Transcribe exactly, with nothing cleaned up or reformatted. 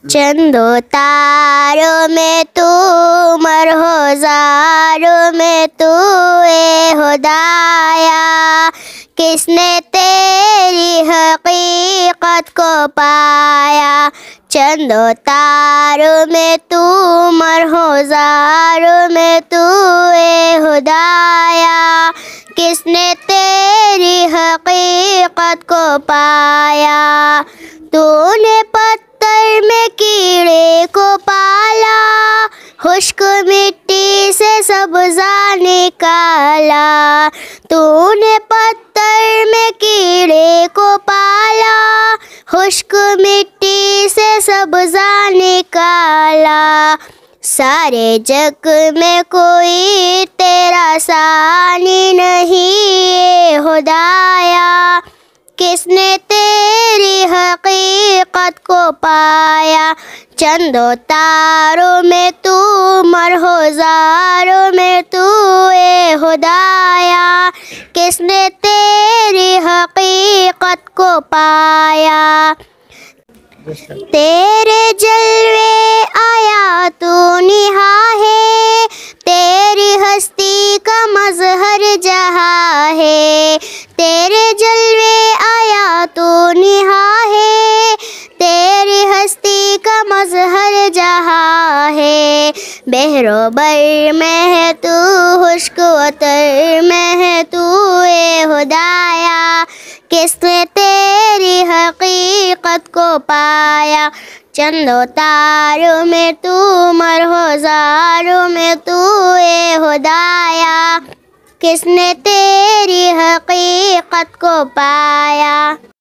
चंदो तारों में तू मरहोजारों में तू ए खुदाया, किसने तेरी हकीकत को पाया। चंदो तारों में तू मरहोजारों में तू ए खुदाया, किसने तेरी हकीकत को पाया। तूने पत्थर में कीड़े को पाला, खुश्क मिट्टी से सब्ज़ा निकाला। तूने पत्थर में कीड़े को पाला, खुश्क मिट्टी से सब्ज़ा निकाला। सारे जग में कोई तेरा सानी नहीं खुदाया, किसने तेरी हकीकत को पाया। चंदो तारों में तू मरहोजारों में तू ए खुदाया, किसने तेरी हकीकत को पाया। तेरे जलवे आया तू निहा है, तेरी हस्ती का मजहर जहाँ है। तेरे जलवे आया तू निहा है, तेरी हस्ती का मजहर जहाँ है। बहरोबर में है तू, खुश्कवतर में है तू ए खुदाया, किसने तेरी हकीकत को पाया। चंदो तारों में तू मरहोजारों में तू ए खुदाया, किसने तेरी हकीकत को पाया।